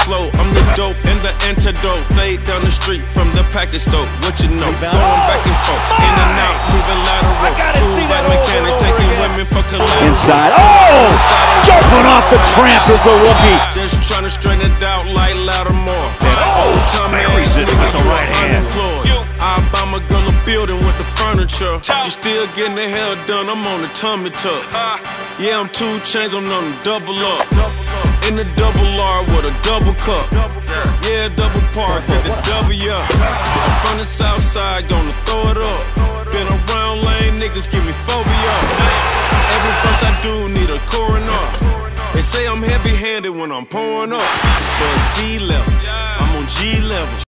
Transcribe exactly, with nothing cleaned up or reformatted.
flow. I'm the dope and the antidote. Stay down the street from the package store. What you know? Going back and forth, in and out, moving lateral. Two bike mechanics taking women for collateral. Inside. Oh! Jumping off the tramp is the rookie. Just trying to straighten it out like Lattimore. Oh, buries it with the right hand. I buy my girl a building with the furniture. You still getting the hell done, I'm on the tummy tuck. Yeah, I'm two chains, I'm on the double up. In the double R with a double cup. Yeah, double park at the W. I'm from the south side, gonna throw it up. Been around lane, niggas give me phobia. Every verse I do need a coroner. They say I'm heavy-handed when I'm pouring up. But C level, I'm on G level.